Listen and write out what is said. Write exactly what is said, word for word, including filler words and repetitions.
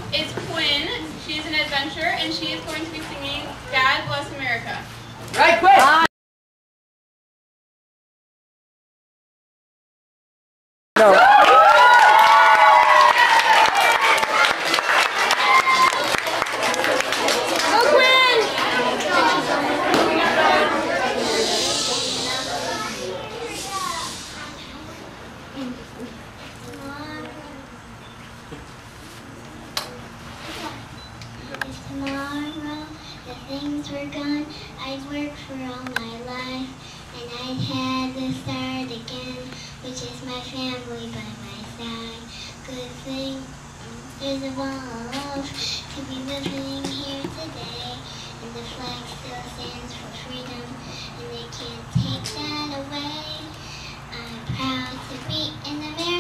is Quinn. She's an adventurer, and she is going to be singing God Bless America. Right, Quinn! Uh, no. If tomorrow the things were gone, I'd worked for all my life, and I'd had to start again, which is my family by my side. Good thing there's a love to be living here today, and the flag still stands for freedom, and they can't take that away. I'm proud to be an American.